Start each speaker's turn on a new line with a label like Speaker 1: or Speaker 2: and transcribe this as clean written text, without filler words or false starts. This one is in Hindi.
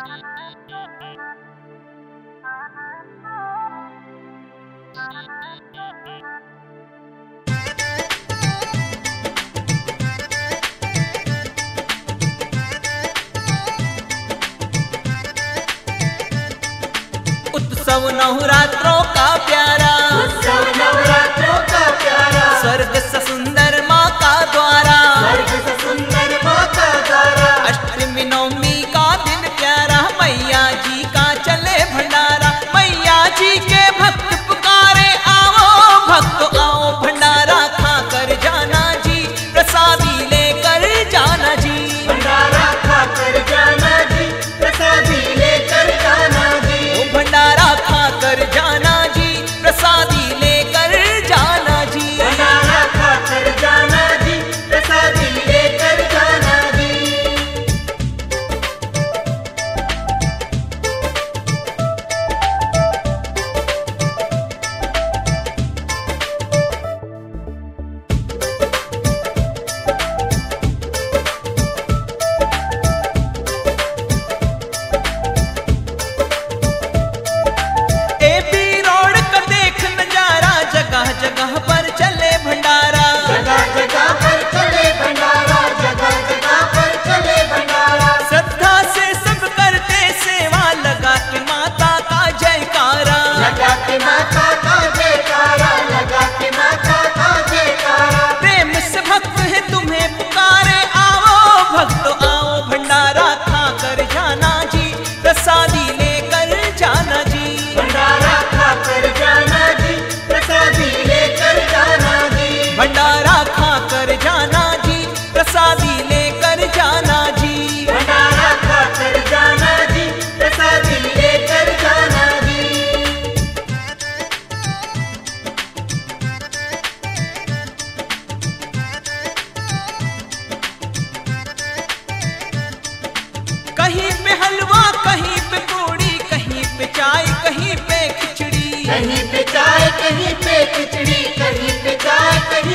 Speaker 1: उत्सव नवरात्रों का प्यारा,
Speaker 2: उत्सव नवरात्रों का प्यारा,
Speaker 1: स्वर्ग से सुंदर माँ का द्वारा,
Speaker 2: स्वर्ग से सुंदर माँ का द्वारा।
Speaker 1: अष्टमी नवमी का दिन प्यारा, मैया जी का चले भंडारा। मैया जी के भक्त पुकारे, आओ भक्त आओ भंडारा खा कर जाना जी, प्रसादी लेकर जाना जी।
Speaker 2: भंडारा खाकर जाना जी, प्रसादी लेकर जाना जी।
Speaker 1: ओ भंडारा खा कर जाना जी, प्रसादी लेकर जाना जी।
Speaker 2: भंडारा खाकर जाना जी, प्रसादी लेकर जाना जी।
Speaker 1: एपी रोड का देख नजारा, जगह जगह पर चले भंडारा।
Speaker 2: जगह जगह पर चले भंडारा, जगह जगह पर चले भंडारा।
Speaker 1: श्रद्धा से सब करते सेवा, लगा के माता का जयकारा।
Speaker 2: लगा के माता का जयकारा, लगा के माता का जयकारा।
Speaker 1: प्रेम से भक्त है तुम्हें पुकारे, आओ भक्त आओ भंडारा खा कर जाना जी, प्रसादी लेकर जाना जी।
Speaker 2: भंडारा खाकर जाना जी, प्रसादी लेकर जाना जी।
Speaker 1: भंडारा खा कर जाना जी, प्रसादी लेकर जाना जी।
Speaker 2: भंडारा खाकर जाना जी, प्रसादी लेकर जाना जी।
Speaker 1: कहीं पे हलवा, कहीं पे पूड़ी, कहीं पे चाय, कहीं पे खिचड़ी।
Speaker 2: कहीं पे चाय, कहीं पे खिचड़ी, कहीं पे चाय, कहीं